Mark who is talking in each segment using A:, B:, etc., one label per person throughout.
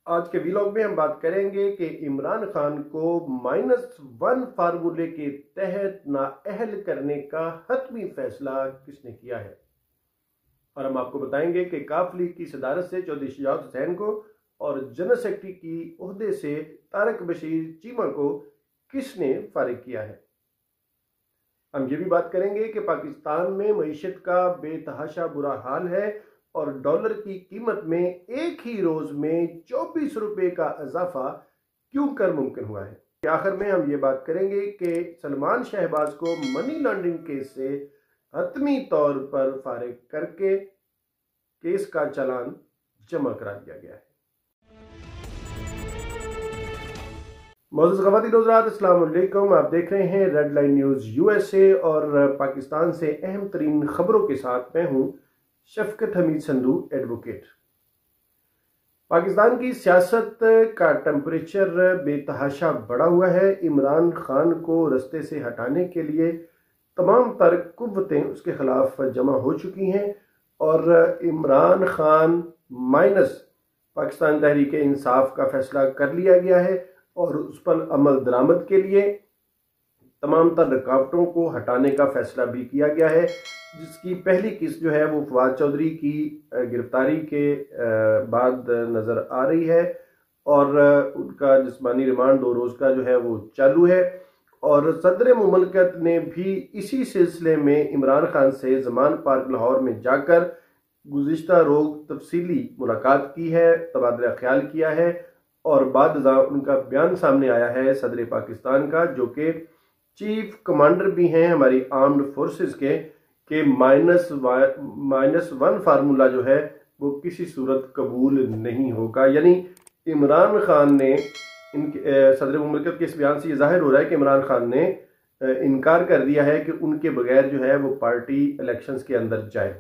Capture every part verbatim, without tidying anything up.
A: आज के व्लॉग में हम बात करेंगे कि इमरान खान को माइनस वन फार्मूले के तहत नाअहल करने का हतमी फैसला किसने किया है। और हम आपको बताएंगे कि काफ लीग की सदारत से चौधरी शुजात हुसैन को और जनरल सेक्रेटरी की ओहदे से तारक बशीर चीमा को किसने फारिग किया है। हम ये भी बात करेंगे कि पाकिस्तान में मईशत का बेतहाशा बुरा हाल है और डॉलर की कीमत में एक ही रोज में चौबीस रुपए का इजाफा क्यों कर मुमकिन हुआ है। आखिर में हम ये बात करेंगे कि सलमान शहबाज को मनी लॉन्ड्रिंग केस से हतमी तौर पर फारिग करके केस का चालान जमा करा दिया गया है। मौजूद ख़वातीन हज़रात अस्सलाम वालेकुम, आप देख रहे हैं रेड लाइन न्यूज़ यूएसए और पाकिस्तान से अहम तरीन खबरों के साथ मैं हूं शफकत हमीद संधू एडवोकेट। पाकिस्तान की सियासत का टेम्परेचर बेतहाशा बढ़ा हुआ है। इमरान खान को रस्ते से हटाने के लिए तमाम तर कुव्वतें उसके खिलाफ जमा हो चुकी हैं और इमरान खान माइनस पाकिस्तान तहरीक इंसाफ का फैसला कर लिया गया है और उस पर अमल दरामद के लिए तमाम तर रुकावटों को हटाने का फैसला भी किया गया है, जिसकी पहली किस्त जो है वो फवाद चौधरी की गिरफ्तारी के बाद नज़र आ रही है और उनका जिस्मानी रिमांड दो रोज़ का जो है वो चालू है। और सदर मुमलकत ने भी इसी सिलसिले में इमरान खान से जमान पार्क लाहौर में जाकर गुज़िश्ता रोज़ तफसीली मुलाकात की है, तबादला ख्याल किया है और बाद उनका बयान सामने आया है सदर पाकिस्तान का, जो कि चीफ कमांडर भी हैं हमारी आर्म्ड फोर्सेस के, कि माइनस माइनस वन फार्मूला जो है वो किसी सूरत कबूल नहीं होगा। यानी इमरान खान ने इनके सदर मुमलकत के इस बयान से ये जाहिर हो रहा है कि इमरान खान ने इनकार कर दिया है कि उनके बगैर जो है वो पार्टी इलेक्शंस के अंदर जाए।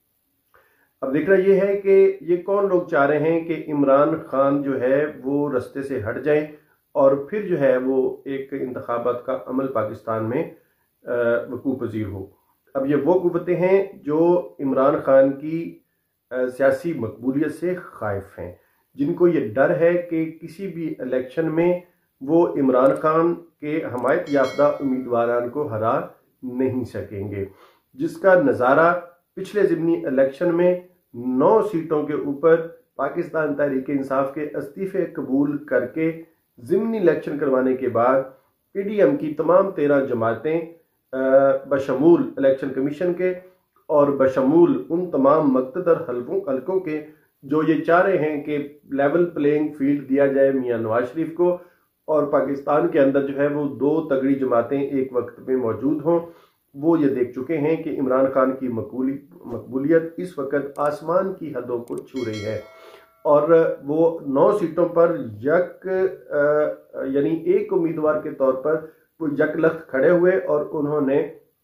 A: अब देखना ये है कि ये कौन लोग चाह रहे हैं कि इमरान खान जो है वो रस्ते से हट जाए और फिर जो है वो एक इंतखाबात का अमल पाकिस्तान में वकूफ़ पज़ीर हो। अब ये वो कुव्वतें हैं जो इमरान खान की सियासी मकबूलियत से खाइफ हैं, जिनको ये डर है कि किसी भी इलेक्शन में वो इमरान खान के हमायत याफ्ता उम्मीदवारान को हरा नहीं सकेंगे, जिसका नज़ारा पिछले ज़िमनी इलेक्शन में नौ सीटों के ऊपर पाकिस्तान तहरीक इंसाफ के इस्तीफ़े कबूल करके ज़िमनी इलेक्शन करवाने के बाद पीडीएम की तमाम तेरह जमातें बशमूल इलेक्शन कमीशन के और बशमूल उन तमाम मकतदर हल्कों हल्कों के जो ये चाह रहे हैं कि लेवल प्लेइंग फील्ड दिया जाए मियां नवाज शरीफ को और पाकिस्तान के अंदर जो है वो दो तगड़ी जमातें एक वक्त में मौजूद हों, वो ये देख चुके हैं कि इमरान खान की मकबूली मकबूलियत इस वक्त आसमान की हदों को छू रही है और वो नौ सीटों पर यक यानी एक उम्मीदवार के तौर पर वो यकलख्त खड़े हुए और उन्होंने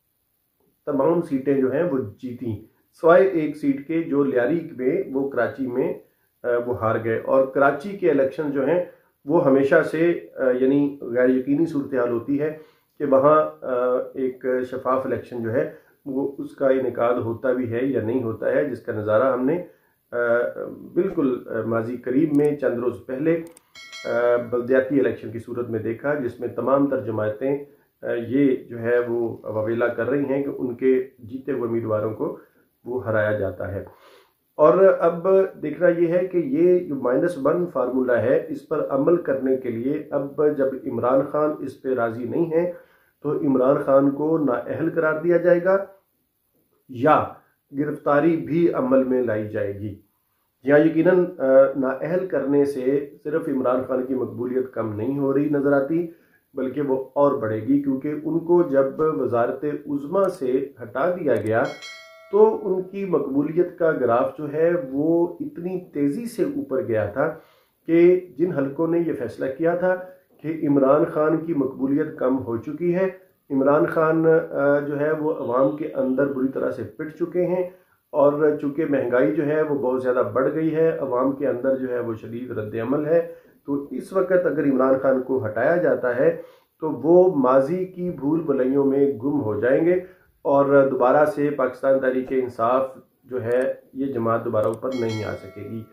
A: तमाम सीटें जो हैं वो जीती, सिवाय एक सीट के जो लियारी में वो कराची में वो हार गए। और कराची के इलेक्शन जो हैं वो हमेशा से यानी गैर यकीनी सूरत हाल होती है कि वहाँ एक शफाफ इलेक्शन जो है वो उसका इनेकाद होता भी है या नहीं होता है, जिसका नज़ारा हमने बिल्कुल माजी करीब में चंद रोज़ पहले बल्दियाती इलेक्शन की सूरत में देखा, जिसमें तमाम तर जमातें ये जो है वो ववेला कर रही हैं कि उनके जीते हुए उम्मीदवारों को वो हराया जाता है। और अब देखना ये है कि ये जो माइनस वन फार्मूला है इस पर अमल करने के लिए अब जब इमरान खान इस पे राज़ी नहीं है तो इमरान खान को नाअहल करार दिया जाएगा या गिरफ्तारी भी अमल में लाई जाएगी। यहाँ यकीनन नाअहल करने से सिर्फ इमरान खान की मकबूलियत कम नहीं हो रही नज़र आती, बल्कि वो और बढ़ेगी, क्योंकि उनको जब वजारत उज़्मा से हटा दिया गया तो उनकी मकबूलियत का ग्राफ जो है वो इतनी तेज़ी से ऊपर गया था कि जिन हलकों ने यह फैसला किया था कि इमरान खान की मकबूलियत कम हो चुकी है, इमरान खान जो है वो अवाम के अंदर बुरी तरह से पिट चुके हैं और चूँकि महंगाई जो है वो बहुत ज़्यादा बढ़ गई है, अवाम के अंदर जो है वो शदीद रद्द-ए-अमल है, तो इस वक्त अगर इमरान खान को हटाया जाता है तो वो माजी की भूल भुलैयों में गुम हो जाएंगे और दोबारा से पाकिस्तान तहरीक इंसाफ जो है ये जमात दोबारा ऊपर नहीं आ सकेगी।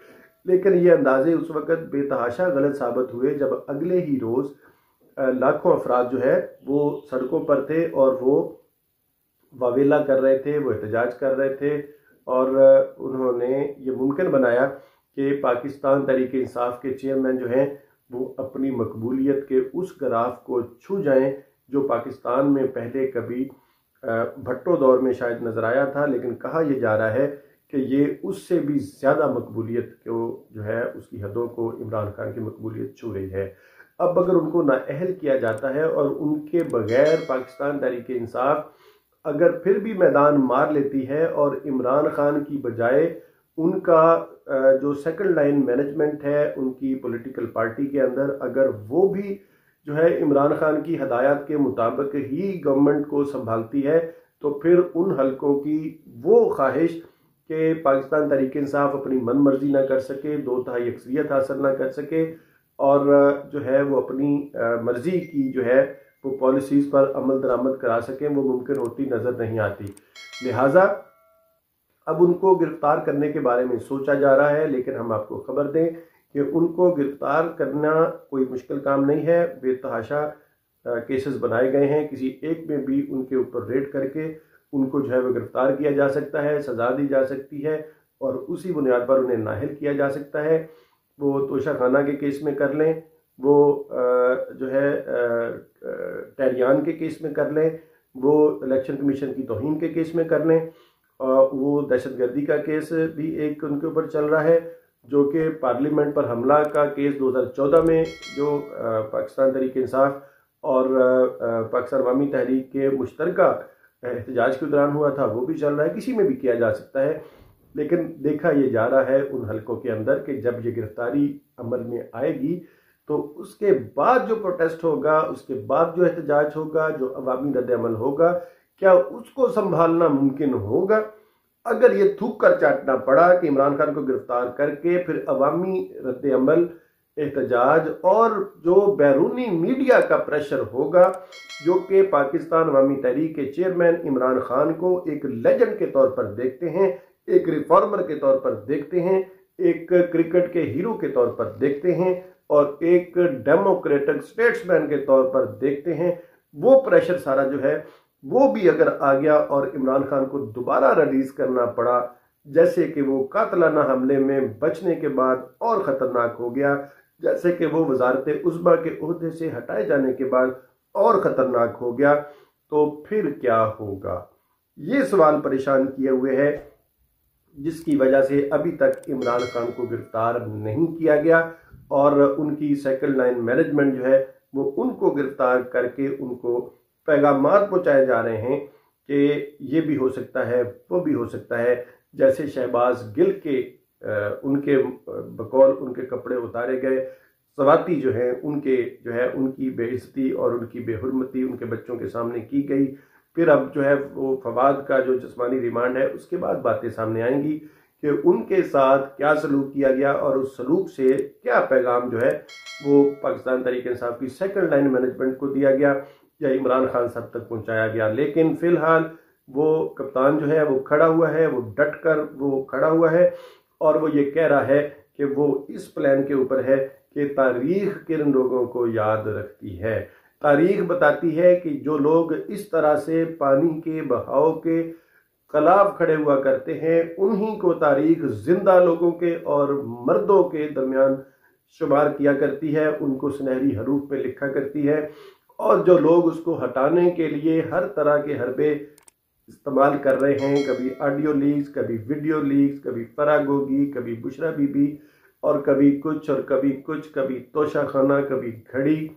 A: लेकिन ये अंदाजे उस वक़्त बेतहाशा गलत साबित हुए जब अगले ही रोज़ लाखों अफराद जो है वो सड़कों पर थे और वो वावेला कर रहे थे, वो एहतजाज कर रहे थे और उन्होंने ये मुमकिन बनाया कि पाकिस्तान तहरीक इंसाफ के चेयरमैन जो हैं वो अपनी मकबूलियत के उस ग्राफ को छू जाएं जो पाकिस्तान में पहले कभी भट्टो दौर में शायद नज़र आया था, लेकिन कहा यह जा रहा है कि ये उससे भी ज़्यादा मकबूलियत को जो है उसकी हदों को इमरान खान की मकबूलियत छू रही है। अब अगर उनको नाअहल किया जाता है और उनके बगैर पाकिस्तान तहरीक इंसाफ अगर फिर भी मैदान मार लेती है और इमरान खान की बजाय उनका जो सेकंड लाइन मैनेजमेंट है उनकी पॉलिटिकल पार्टी के अंदर अगर वो भी जो है इमरान खान की हदायत के मुताबिक ही गवर्नमेंट को संभालती है, तो फिर उन हलकों की वो ख्वाहिश कि पाकिस्तान तहरीक इंसाफ अपनी मन मर्जी ना कर सके, दो तिहाई अक्सरियत हासिल ना कर सके और जो है वो अपनी मर्जी की जो है वो पॉलिसीज़ पर अमल दरामद करा सकें, वो मुमकिन होती नज़र नहीं आती। लिहाजा अब उनको गिरफ्तार करने के बारे में सोचा जा रहा है, लेकिन हम आपको खबर दें कि उनको गिरफ्तार करना कोई मुश्किल काम नहीं है। बेतहाशा केसेस बनाए गए हैं, किसी एक में भी उनके ऊपर रेड करके उनको जो है वो गिरफ्तार किया जा सकता है, सज़ा दी जा सकती है और उसी बुनियाद पर उन्हें नाअहल किया जा सकता है। वो तोशा खाना के केस में कर लें, वो जो है टहरियान के केस में कर लें, वो इलेक्शन कमीशन की तौहीन के केस में कर लें, वो दहशतगर्दी का केस भी एक उनके ऊपर चल रहा है जो कि पार्लियामेंट पर हमला का केस दो हज़ार चौदह में जो पाकिस्तान तहरीक इंसाफ और पाकिस्तान अवामी तहरीक के मुश्तरका एहतजाज के दौरान हुआ था, वो भी चल रहा है, किसी में भी किया जा सकता है। लेकिन देखा यह जा रहा है उन हलकों के अंदर कि जब ये गिरफ्तारी अमल में आएगी तो उसके बाद जो प्रोटेस्ट होगा, उसके बाद जो एहतजाज होगा, जो अवामी रद्द-ए-अमल होगा, क्या उसको संभालना मुमकिन होगा? अगर ये थूक कर चाटना पड़ा कि इमरान खान को गिरफ्तार करके फिर अवामी रद्द-ए-अमल, एहतजाज और जो बैरूनी मीडिया का प्रेशर होगा जो कि पाकिस्तान अवामी तहरीक के चेयरमैन इमरान खान को एक लेजेंड के तौर पर देखते हैं, एक रिफॉर्मर के तौर पर देखते हैं, एक क्रिकेट के हीरो के तौर पर देखते हैं और एक डेमोक्रेटिक स्टेट्समैन के तौर पर देखते हैं, वो प्रेशर सारा जो है वो भी अगर आ गया और इमरान खान को दोबारा रिलीज करना पड़ा, जैसे कि वो कातलाना हमले में बचने के बाद और ख़तरनाक हो गया, जैसे कि वो वजारत उज़्मा के ओहदे से हटाए जाने के बाद और ख़तरनाक हो गया, तो फिर क्या होगा? ये सवाल परेशान किए हुए है, जिसकी वजह से अभी तक इमरान खान को गिरफ्तार नहीं किया गया और उनकी सेकंड लाइन मैनेजमेंट जो है वो उनको गिरफ्तार करके उनको पैगामात पहुँचाए जा रहे हैं कि ये भी हो सकता है, वो भी हो सकता है। जैसे शहबाज गिल के आ, उनके बकौल उनके कपड़े उतारे गए, सवाती जो है उनके जो है उनकी बेइज्जती और उनकी बेहुरमती उनके बच्चों के सामने की गई। फिर अब जो है वो फवाद का जो जिस्मानी रिमांड है उसके बाद बातें सामने आएंगी कि उनके साथ क्या सलूक किया गया और उस सलूक से क्या पैगाम जो है वो पाकिस्तान तहरीक इंसाफ की सेकंड लाइन मैनेजमेंट को दिया गया या इमरान खान साहब तक पहुंचाया गया। लेकिन फिलहाल वो कप्तान जो है वो खड़ा हुआ है, वो डट कर वो खड़ा हुआ है और वो ये कह रहा है कि वो इस प्लान के ऊपर है कि तारीख किन लोगों को याद रखती है। तारीख बताती है कि जो लोग इस तरह से पानी के बहाव के खिलाफ खड़े हुआ करते हैं उन्हीं को तारीख जिंदा लोगों के और मर्दों के दरमियान शुमार किया करती है, उनको सुनहरी हरूफ में लिखा करती है और जो लोग उसको हटाने के लिए हर तरह के हरबे इस्तेमाल कर रहे हैं, कभी ऑडियो लीक्स, कभी वीडियो लीक्स, कभी फरागोगी, कभी बुशरा बीबी और कभी कुछ और कभी कुछ, कभी तोशा खाना, कभी घड़ी,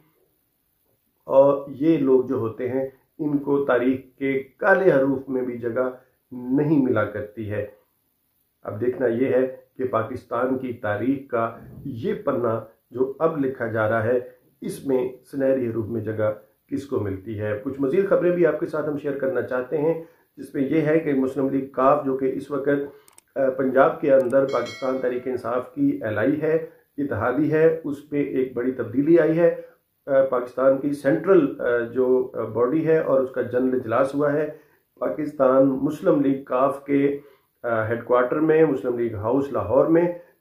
A: और ये लोग जो होते हैं इनको तारीख के काले हरूफ में भी जगह नहीं मिला करती है। अब देखना यह है कि पाकिस्तान की तारीख का ये पन्ना जो अब लिखा जा रहा है इसमें सुनहरी हरूफ में जगह किसको मिलती है। कुछ मज़ीद खबरें भी आपके साथ हम शेयर करना चाहते हैं, जिसमें यह है कि मुस्लिम लीग काफ जो कि इस वक्त पंजाब के अंदर पाकिस्तान तहरीक इंसाफ की एलाई है, इत्तेहादी है, उस पर एक बड़ी तब्दीली आई है। पाकिस्तान की सेंट्रल जो बॉडी है और उसका जनरल इजलास हुआ है पाकिस्तान मुस्लिम लीग काफ के हेडक्वार्टर में, मुस्लिम लीग हाउस लाहौर में।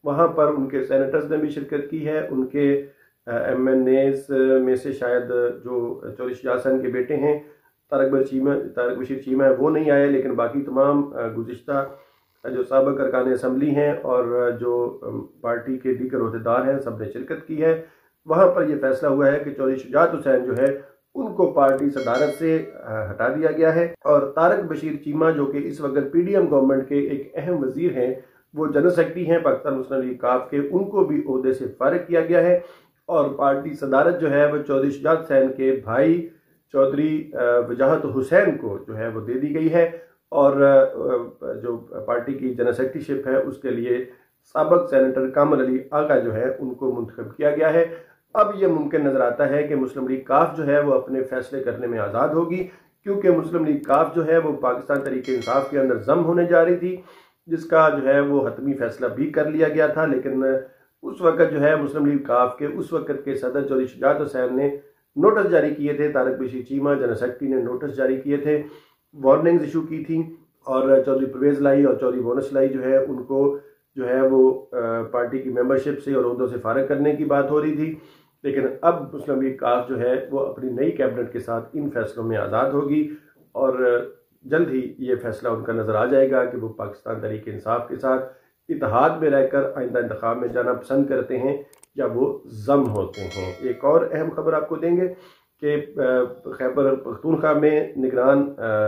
A: वहाँ पर उनके सेनेटर्स ने भी शिरकत की है। उनके एम एन एज में से शायद जो चौधरी शुजात हुसैन के बेटे हैं तारक बशीर चीमा तारक बशीर चीमा है वो नहीं आए, लेकिन बाकी तमाम गुज़िश्ता जो साबिक़ अरकान असम्बली हैं और जो पार्टी के दीगर अहदेदार हैं सब ने शिरकत की है। वहाँ पर यह फैसला हुआ है कि चौधरी शुजात हुसैन जो है उनको पार्टी सदारत से हटा दिया गया है और तारक बशीर चीमा जो कि इस वक्त पी डी एम गवर्नमेंट के एक अहम वजीर हैं, वो जनरल सेक्रेटरी हैं पाकिस्तान मुस्लिम लीग काफ के, उनको भी ओहदे से फारिग किया गया है और पार्टी सदारत जो है वो चौधरी शुजात हुसैन के भाई चौधरी वजाहत हुसैन को जो है वो दे दी गई है और जो पार्टी की जनरल सेक्रेटरीशिप है उसके लिए साबिक़ सेनेटर कामल अली आगा जो है उनको मुंतखब किया गया है। अब यह मुमकिन नजर आता है कि मुस्लिम लीग काफ जो है वो अपने फैसले करने में आज़ाद होगी, क्योंकि मुस्लिम लीग काफ जो है वो पाकिस्तान तहरीक इंसाफ के अंदर जम होने जा रही थी, जिसका जो है वो हतमी फैसला भी कर लिया गया था। लेकिन उस वक्त जो है मुस्लिम लीग काफ के उस वक्त के सदर चौधरी शुजात हुसैन ने नोटिस जारी किए थे, तारक बशीर चीमा जनरल सेक्रेटरी ने नोटिस जारी किए थे, वार्निंग्स इशू की थी और चौधरी परवेज लाई और चौधरी बोनस लाई जो है उनको जो है वो पार्टी की मेंबरशिप से और ओहदों से फारिग करने की बात हो रही थी। लेकिन अब मुस्लिम लीग काफ जो है वो अपनी नई कैबिनेट के साथ इन फैसलों में आज़ाद होगी और जल्द ही ये फैसला उनका नज़र आ जाएगा कि वो पाकिस्तान तहरीक इंसाफ के साथ इत्तेहाद में रहकर आइंदा इंतखाब में जाना पसंद करते हैं या वो जम होते हैं। एक और अहम खबर आपको देंगे कि खैबर पख्तूनख्वा में निगरान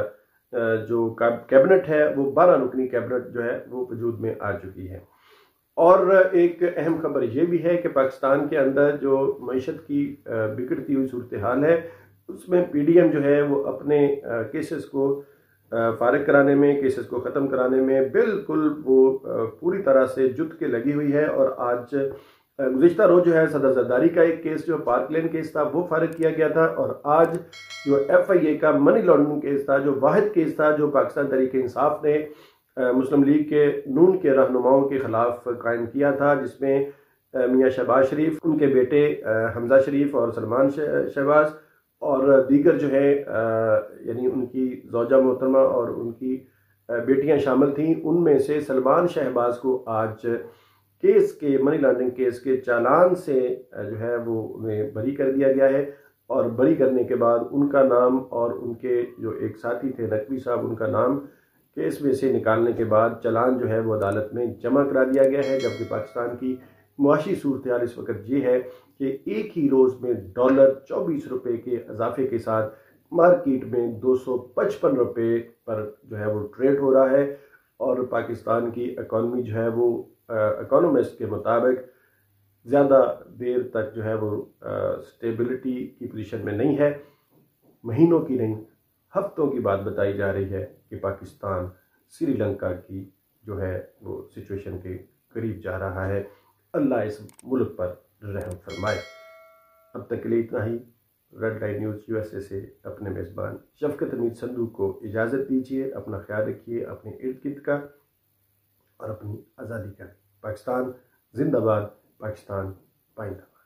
A: जो कैबिनेट है वो बारह रुकनी कैबिनेट जो है वो वजूद में आ चुकी है। और एक अहम खबर ये भी है कि पाकिस्तान के अंदर जो मईशत की बिगड़ती हुई सूरत हाल है उसमें पी डी एम जो है वो अपने केसेस को फारिग कराने में, केसेस को ख़त्म कराने में बिल्कुल वो पूरी तरह से जुट के लगी हुई है। और आज गुज़िश्ता रोज़ जो है सदर जरदारी का एक केस जो पार्क लेन केस था वो फारिग किया गया था और आज जो एफ आई ए का मनी लॉन्ड्रिंग केस था, जो वाहिद केस था जो पाकिस्तान तहरीक इंसाफ ने मुस्लिम लीग के नून के रहनुमाओं के खिलाफ कायम किया था, जिसमें मियाँ शहबाज शरीफ, उनके बेटे हमजा शरीफ और सलमान शहबाज और दीगर जो है यानी उनकी ज़ौजा मोहतरमा और उनकी बेटियां शामिल थीं। उनमें से सलमान शहबाज को आज केस के मनी लॉन्ड्रिंग केस के चालान से जो है वो उन्हें बरी कर दिया गया है और बरी करने के बाद उनका नाम और उनके जो एक साथी थे नकवी साहब, उनका नाम केस में से निकालने के बाद चालान जो है वो अदालत में जमा करा दिया गया है। जबकि पाकिस्तान की मुआशी सूरत हाल इस वक्त ये है कि एक ही रोज़ में डॉलर चौबीस रुपये के इजाफे के साथ मार्केट में दो सौ पचपन रुपये पर जो है वो ट्रेड हो रहा है और पाकिस्तान की इकॉनमी जो है वो इकोनॉमिस्ट के मुताबिक ज़्यादा देर तक जो है वो स्टेबिलिटी की पोजीशन में नहीं है। महीनों की नहीं, हफ्तों की बात बताई जा रही है कि पाकिस्तान श्रीलंका की जो है वो सिचुएशन के करीब जा रहा है। अल्लाह इस मुल्क पर रहम फरमाए। अब तक के लिए इतना ही। रेड लाइट न्यूज़ यूएसए से अपने मेज़बान शफकत हमीद संधू को इजाज़त दीजिए। अपना ख्याल रखिए, अपने इर्द गिर्द का और अपनी आज़ादी का। पाकिस्तान जिंदाबाद, पाकिस्तान पाइंदाबाद।